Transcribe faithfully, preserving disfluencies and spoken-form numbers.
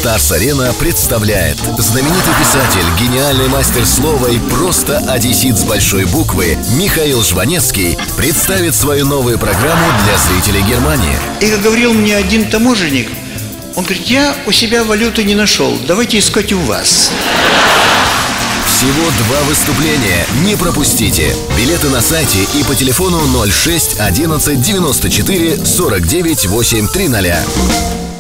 Старс Арена представляет знаменитый писатель, гениальный мастер слова и просто одессит с большой буквы Михаил Жванецкий представит свою новую программу для зрителей Германии. И как говорил мне один таможенник, он говорит: я у себя валюты не нашел, давайте искать у вас. Всего два выступления. Не пропустите. Билеты на сайте и по телефону ноль шесть одиннадцать девяносто четыре сорок девять восемьсот тридцать.